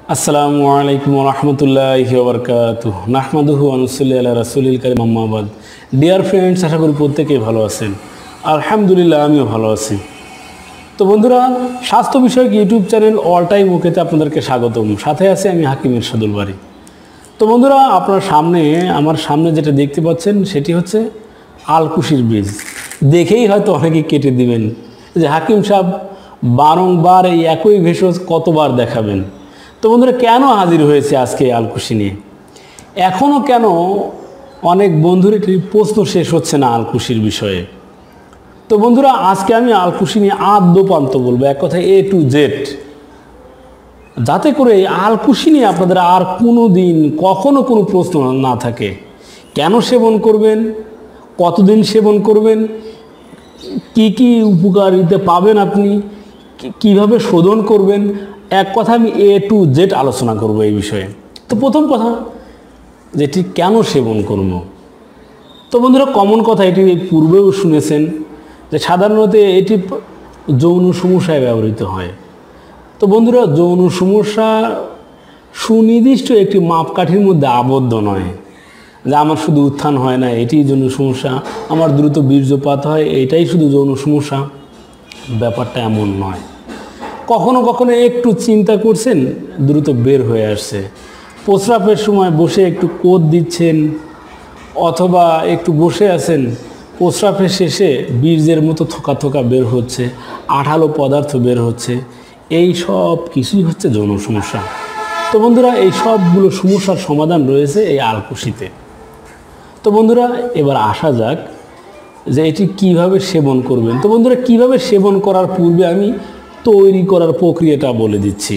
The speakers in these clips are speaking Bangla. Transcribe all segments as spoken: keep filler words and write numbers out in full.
আসসালামু আলাইকুম ওয়া রাহমাতুল্লাহি ওয়া বারাকাতুহু নাহমাদুহু ওয়া নুসাল্লি আলা রাসূলিল কারীম আম্মা বাদ। ডিয়ার ফ্রেন্ডস, আশা করি প্রত্যেকেই ভালো আছেন। আলহামদুলিল্লাহ, আমিও ভালো আছি। তো বন্ধুরা, স্বাস্থ্য বিষয়ক ইউটিউব চ্যানেল অল টাইম ওকেতে আপনাদেরকে স্বাগতম। সাথে আছে আমি হাকিম ইরশাদুল বারী। তো বন্ধুরা, আপনার সামনে আমার সামনে যেটা দেখতে পাচ্ছেন সেটি হচ্ছে আলকুশির বীজ। দেখেই হয়তো অনেকেই কেটে দিবেন যে হাকিম সাহেব বারংবার এই একই ভেষজ কতবার দেখাবেন। তো বন্ধুরা, কেন হাজির হয়েছে আজকে আলকুশি নিয়ে? এখনও কেন অনেক বন্ধুর একটি প্রশ্ন শেষ হচ্ছে না আলকুশির বিষয়ে। তো বন্ধুরা, আজকে আমি আলকুশি নিয়ে আদ্যপান্ত বলবো, এক কথায় এ টু জেড, যাতে করে এই আলকুশি নিয়ে আপনাদের আর কোনো দিন কখনো কোনো প্রশ্ন না থাকে। কেন সেবন করবেন, কতদিন সেবন করবেন, কি কি উপকারিতা পাবেন আপনি, কিভাবে শোধন করবেন, এক কথা আমি এ টু জেড আলোচনা করব এই বিষয়ে। তো প্রথম কথা, যেটি কেন সেবন করব। তো বন্ধুরা, কমন কথা, এটি পূর্বেও শুনেছেন যে সাধারণত এটি যৌন সমস্যায় ব্যবহৃত হয়। তো বন্ধুরা, যৌন সমস্যা সুনির্দিষ্ট একটি মাপকাঠির মধ্যে আবদ্ধ নয় যে আমার শুধু উত্থান হয় না এটি যৌন সমস্যা, আমার দ্রুত বীর্যপাত হয় এটাই শুধু যৌন সমস্যা। ব্যাপারটা এমন নয়। কখনো কখনো একটু চিন্তা করছেন, দ্রুত বের হয়ে আসছে। প্রস্রাবের সময় বসে একটু কোদ দিচ্ছেন, অথবা একটু বসে আছেন, প্রস্রাবের শেষে বীর্যের মতো থোকা থোকা বের হচ্ছে, আঠালো পদার্থ বের হচ্ছে, এই সব কিছুই হচ্ছে যৌন সমস্যা। তো বন্ধুরা, এই সবগুলো সমস্যার সমাধান রয়েছে এই আলকুশিতে। তো বন্ধুরা, এবার আসা যাক যে এটি কিভাবে সেবন করবেন। তো বন্ধুরা, কিভাবে সেবন করার পূর্বে আমি তৈরি করার প্রক্রিয়াটা বলে দিচ্ছি।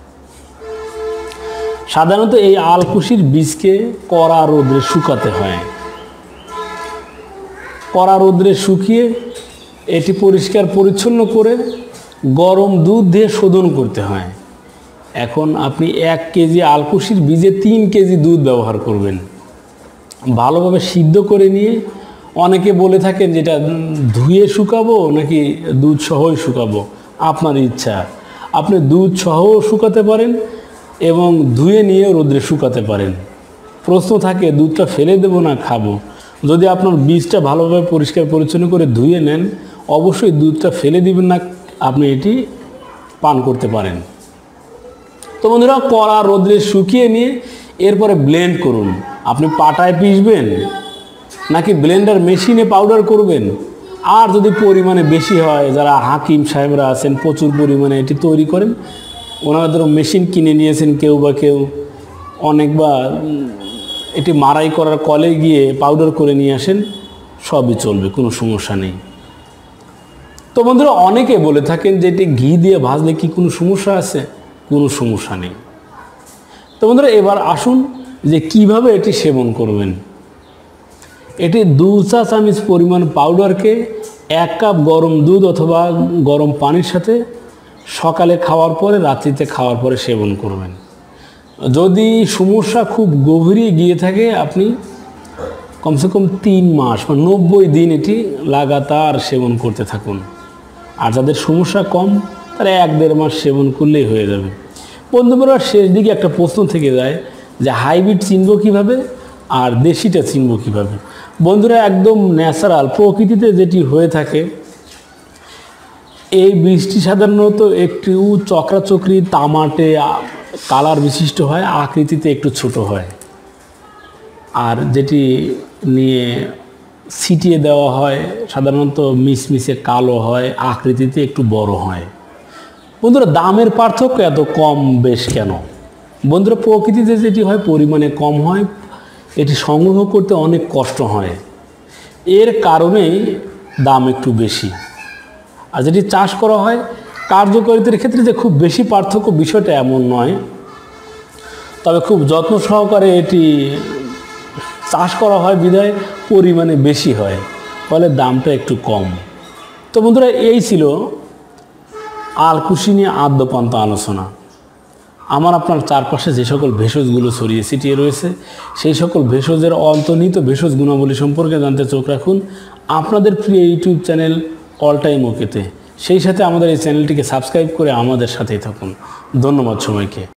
সাধারণত এই আলকুশির বীজকে কড়া রোদ্রে শুকাতে হয়। কড়া রোদ্রে শুকিয়ে এটি পরিষ্কার পরিচ্ছন্ন করে গরম দুধ দিয়ে শোধন করতে হয়। এখন আপনি এক কেজি আলকুশির বীজে তিন কেজি দুধ ব্যবহার করবেন। ভালোভাবে সিদ্ধ করে নিয়ে, অনেকে বলে থাকেন যেটা ধুয়ে শুকাবো নাকি দুধ সহই শুকাবো, আপনার ইচ্ছা। আপনি দুধ সহও শুকাতে পারেন এবং ধুয়ে নিয়ে রোদ্রে শুকাতে পারেন। প্রশ্ন থাকে দুধটা ফেলে দেবো না খাবো। যদি আপনার বীজটা ভালোভাবে পরিষ্কার পরিচ্ছন্ন করে ধুয়ে নেন, অবশ্যই দুধটা ফেলে দিবেন না, আপনি এটি পান করতে পারেন। তো বন্ধুরা, কড়া রোদ্রে শুকিয়ে নিয়ে এরপরে ব্লেন্ড করুন। আপনি পাটায় পিষবেন নাকি ব্লেন্ডার মেশিনে পাউডার করবেন। আর যদি পরিমাণে বেশি হয়, যারা হাকিম সাহেবরা আছেন প্রচুর পরিমাণে এটি তৈরি করেন, ওনাদের মেশিন কিনে নিয়েছেন কেউ বা কেউ, অনেকবার এটি মাড়াই করার কলে গিয়ে পাউডার করে নিয়ে আসেন, সবই চলবে, কোনো সমস্যা নেই। তো বন্ধুরা, অনেকে বলে থাকেন যে এটি ঘি দিয়ে ভাজলে কি কোনো সমস্যা আছে? কোনো সমস্যা নেই। তো বন্ধুরা, এবার আসুন যে কিভাবে এটি সেবন করবেন। এটি দু চা চামচ পরিমাণ পাউডারকে এক কাপ গরম দুধ অথবা গরম পানির সাথে সকালে খাওয়ার পরে, রাত্রিতে খাওয়ার পরে সেবন করবেন। যদি সমস্যা খুব গভীরে গিয়ে থাকে, আপনি কমসে কম তিন মাস বা নব্বই দিন এটি লাগাতার সেবন করতে থাকুন। আর যাদের সমস্যা কম, তারা এক দেড় মাস সেবন করলেই হয়ে যাবে। বন্ধুরা, শেষ দিকে একটা প্রশ্ন থেকে যায় যে হাইব্রিড চিনব কীভাবে আর দেশিটা চিনব কীভাবে। বন্ধুরা, একদম ন্যাচারাল প্রকৃতিতে যেটি হয়ে থাকে, এই বীজটি সাধারণত একটু চক্রাচক্রি তামাটে কালার বিশিষ্ট হয়, আকৃতিতে একটু ছোট হয়। আর যেটি নিয়ে ছিটিয়ে দেওয়া হয় সাধারণত মিশমিশে কালো হয়, আকৃতিতে একটু বড় হয়। বন্ধুরা, দামের পার্থক্য এত কম বেশ কেন? বন্ধুরা, প্রকৃতিতে যেটি হয় পরিমাণে কম হয়, এটি সংগ্রহ করতে অনেক কষ্ট হয়, এর কারণেই দাম একটু বেশি। আর যেটি চাষ করা হয়, কার্যকারিতার ক্ষেত্রে যে খুব বেশি পার্থক্য, বিষয়টা এমন নয়। তবে খুব যত্ন সহকারে এটি চাষ করা হয় বিধায় পরিমাণে বেশি হয়, ফলে দামটা একটু কম। তো বন্ধুরা, এই ছিল আলকুশি নিয়ে আদ্যপান্ত আলোচনা। আমার আপনার চারপাশে যে সকল ভেষজগুলো ছড়িয়ে ছিটিয়ে রয়েছে, সেই সকল ভেষজের অন্তর্নিহিত ভেষজ গুণাবলী সম্পর্কে জানতে চোখ রাখুন আপনাদের প্রিয় ইউটিউব চ্যানেল অল টাইম ওকেতে। সেই সাথে আমাদের এই চ্যানেলটিকে সাবস্ক্রাইব করে আমাদের সাথেই থাকুন। ধন্যবাদ সবাইকে।